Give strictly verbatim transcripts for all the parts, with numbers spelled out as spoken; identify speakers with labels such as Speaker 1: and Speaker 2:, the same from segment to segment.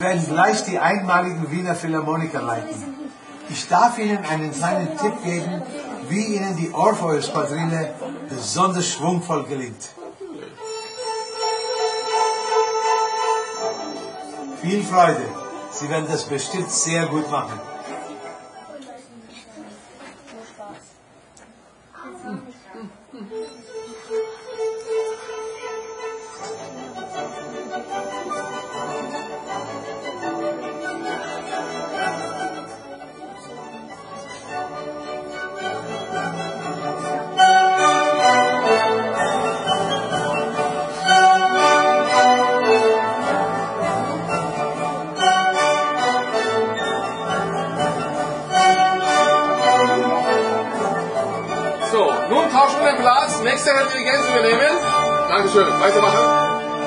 Speaker 1: werden gleich die einmaligen Wiener Philharmoniker leiten. Ich darf Ihnen einen kleinen Tipp geben, wie Ihnen die Orpheus-Quadrille besonders schwungvoll gelingt. Viel Freude, Sie werden das bestimmt sehr gut machen.
Speaker 2: Nächster Herr Dirigent übernehmen. Dankeschön. Weitermachen.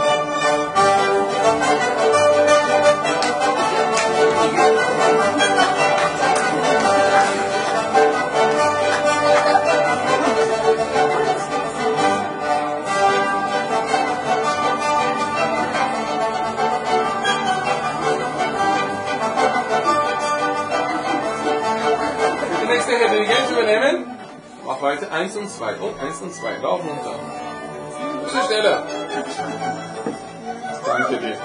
Speaker 2: Der nächste Herr Dirigent übernehmen. Mach weiter, eins und zwei, und eins und zwei, rauf und runter. Bisschen schneller. Danke dir.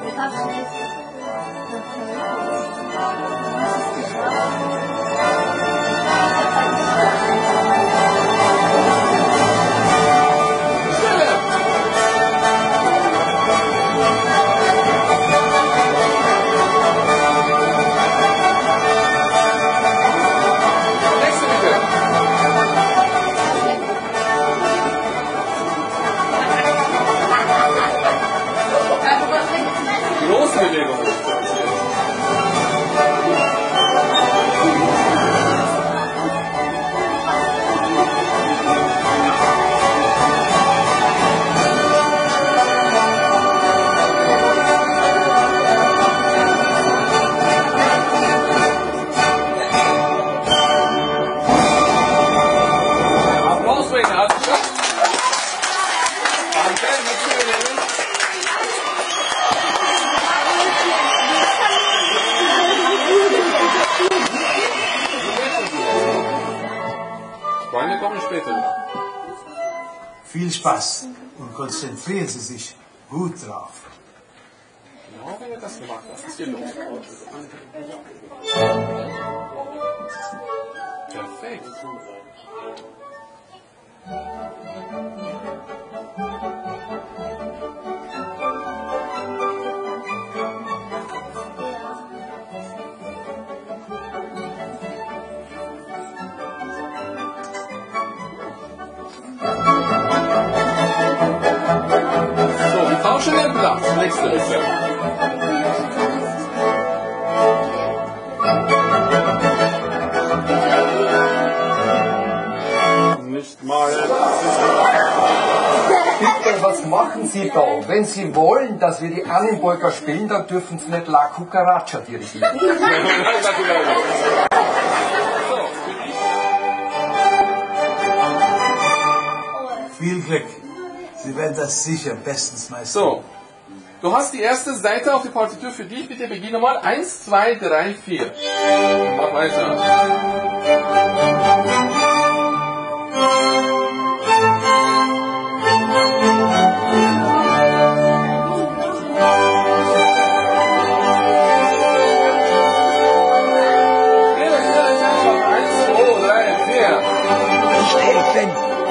Speaker 1: Viel Spaß und konzentrieren Sie sich gut drauf.
Speaker 2: Genau, wenn ihr das gemacht habt, ist hier los. Perfekt. Tauschen den Platz. Nächste bitte. Nicht mal.
Speaker 3: Bitte, was machen Sie da? Wenn Sie wollen, dass wir die Annenburger spielen, dann dürfen Sie nicht La Cucaracha dirigieren.
Speaker 1: Viel Glück. Sie werden das sicher bestens meistern.
Speaker 2: So, du hast die erste Seite auf die Partitur für dich. Bitte beginn nochmal. Eins, zwei, drei, vier. Mach weiter. Eins, zwei, drei, vier.
Speaker 3: Nicht helfen.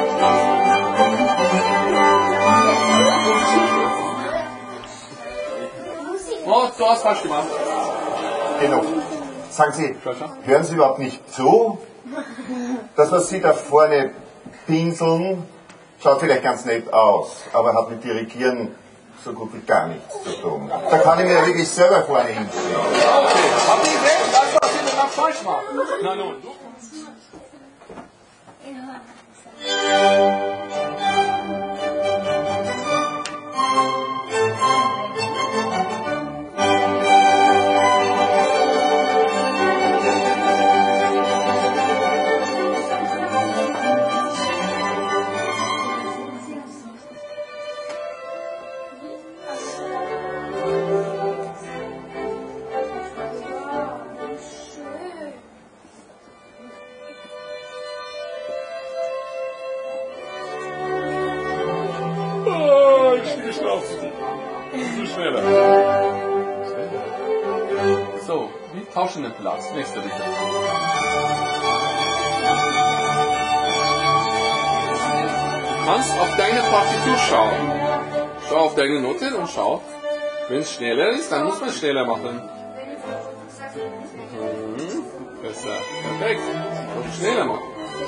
Speaker 2: Oh, du hast falsch gemacht.
Speaker 4: Genug. Sagen Sie, hören Sie überhaupt nicht zu? Das, was Sie da vorne pinseln, schaut vielleicht ganz nett aus, aber hat mit Dirigieren so gut wie gar nichts zu tun. Da kann ich mir ja wirklich selber vorne hinstellen.
Speaker 2: Okay, habt ihr gesehen, das, was ihr danach falsch macht? Na nun, du. nicht drauf. Viel schneller. So, wir tauschen den Platz. Nächste bitte. Du kannst auf deine Partitur schauen. Schau auf deine Noten und schau. Wenn es schneller ist, dann muss man schneller machen. Mhm. Besser. Perfekt. Und schneller machen.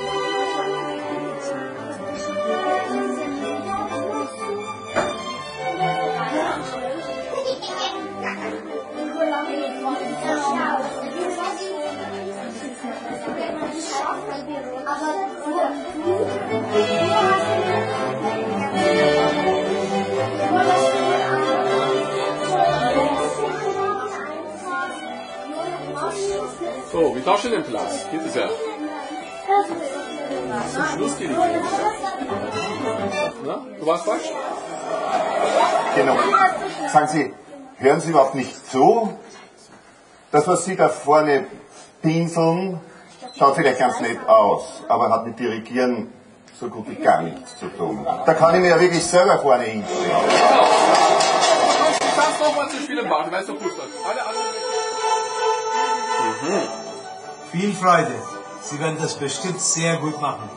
Speaker 2: So, wir tauschen den Platz. Geht es ja. Zum Schluss geht es. Na, du warst falsch?
Speaker 4: Genau. Sagen Sie, hören Sie überhaupt nicht zu? Das, was Sie da vorne pinseln, schaut vielleicht ganz nett aus, aber hat mit Dirigieren so gut wie gar nichts zu tun. Da kann ich mir ja wirklich selber vorne hinstellen.
Speaker 2: Du kannst nochmal zu spielen warten, weißt du, Fußball. Alle anderen. Mhm.
Speaker 1: Viel Freude. Sie werden das bestimmt sehr gut machen.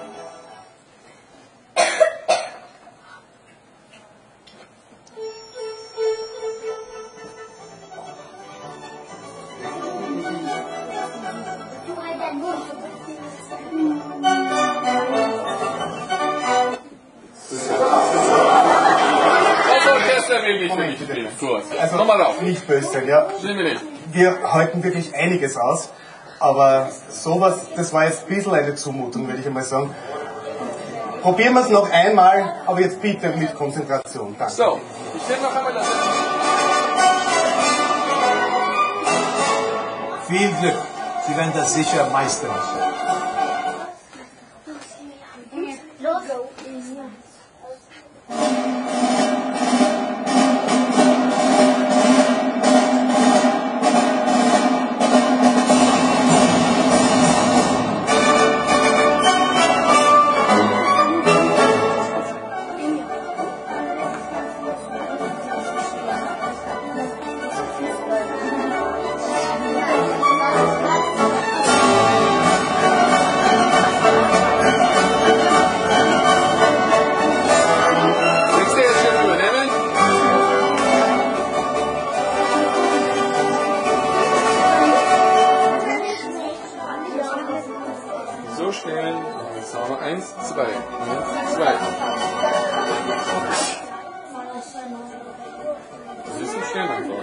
Speaker 4: Also,
Speaker 2: nochmal auf.
Speaker 4: Nicht böse sein, ja. Wir halten wirklich einiges aus, aber sowas, das war jetzt ein bisschen eine Zumutung, würde ich einmal sagen. Probieren wir es noch einmal, aber jetzt bitte mit Konzentration. Danke.
Speaker 2: So, ich stelle noch einmal das.
Speaker 1: Viel Glück. Sie werden das sicher meistern.
Speaker 2: So schnell. Jetzt haben wir eins, zwei. Eins, zwei. Das ist so schnell einfach.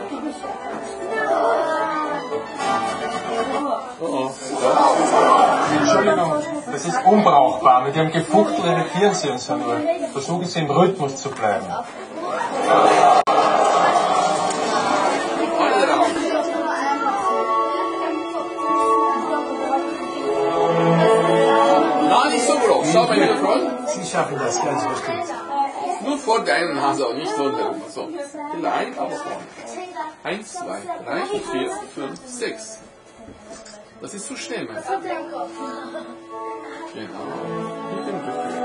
Speaker 2: Oh oh.
Speaker 3: Entschuldigung, das ist unbrauchbar. Mit dem Gefuchtel irritieren Sie uns ja nur. Versuchen Sie im Rhythmus zu bleiben.
Speaker 2: Nein, nicht so groß. Schau mal hier vorne.
Speaker 1: Sie schaffen das ganz bestimmt.
Speaker 2: Nur vor deiner Nase und nicht so herum. So. Klein, aber vorne. Eins, zwei, drei, vier, fünf, sechs. Das ist zu schnell, mein Freund. Genau. Mit dem Gefühl.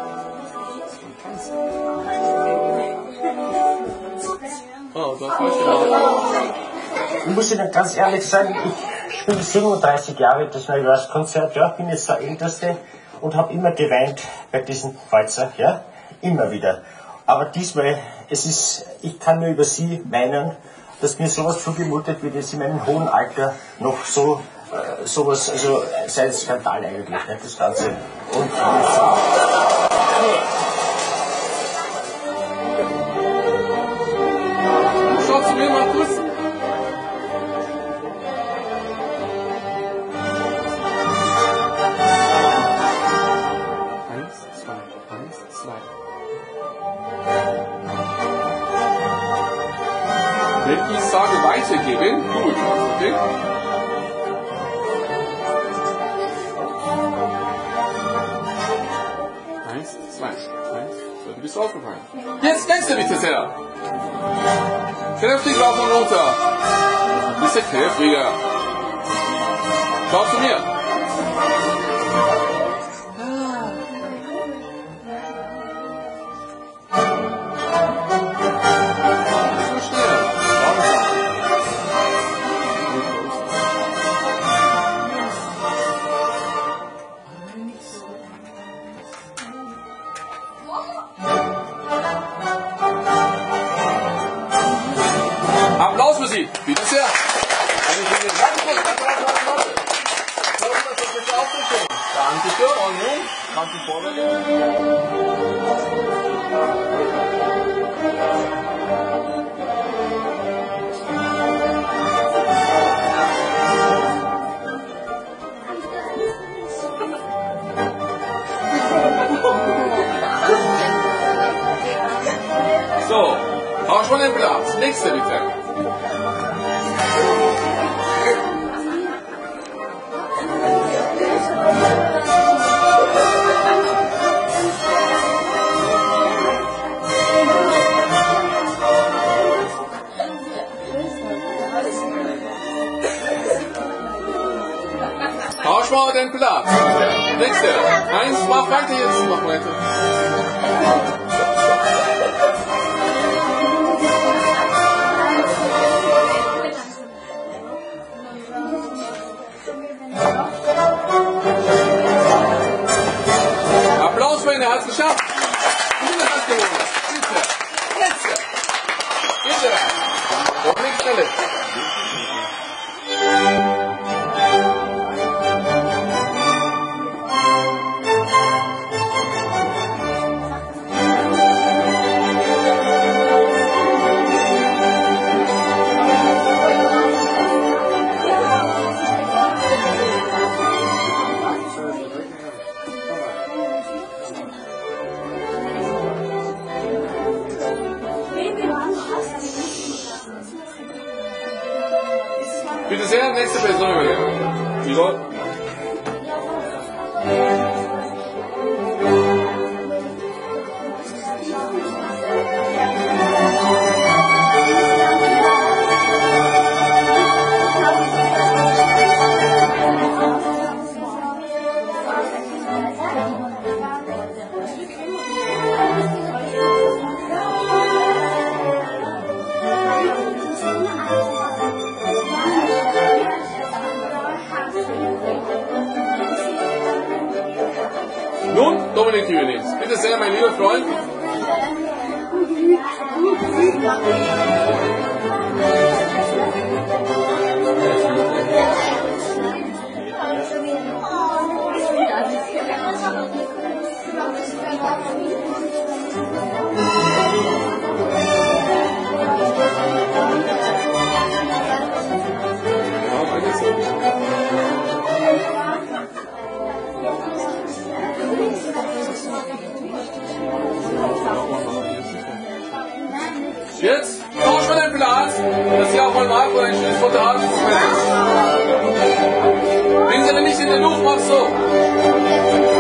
Speaker 2: Oh, du hast falsch gemacht.
Speaker 5: Ich muss Ihnen ganz ehrlich sagen, ich spiele siebenunddreißig Jahre das Neujahrskonzert, ja, bin jetzt der Älteste und habe immer geweint bei diesem Kreuzer, ja, immer wieder. Aber diesmal, es ist, ich kann nur über Sie weinen, dass mir sowas zugemutet wird, jetzt in meinem hohen Alter noch so, äh, sowas, also, sei ein Skandal eigentlich, nicht, das Ganze. Und,
Speaker 2: Schau zu mir mal kurz. Eins, zwei, eins, zwei. Wenn ich sage weitergeben, gut, okay? Eins, zwei, eins, zwei, du bist aufgefallen. Jetzt nächste bitte sehr. Kräftig rauf und runter. Ein bisschen kräftiger. Schau zu mir. Bitte sehr. Eine schöne Danke. Das ist jetzt auch so schön. Danke schön. Und nun kannst du vorwärts. So, auch schon den Platz. Nächste bitte. Tausch mal den Platz. Nächste. Eins, mach weiter jetzt. Mach weiter. Applaus für ihn, er hat es geschafft. Gute Hand gewonnen. Bitte. Letzte. Bitte. Dominik Schnelle. Bitte sehr, nächste Person übernehmen. Igor. Nun, Dominik Jünings. Bitte sehr, mein lieber Freund. Jetzt tausch mal den Platz, dass Sie auch mal Marco ein schönes Foto haben. Bringen Sie aber nicht in den Luft, mach so.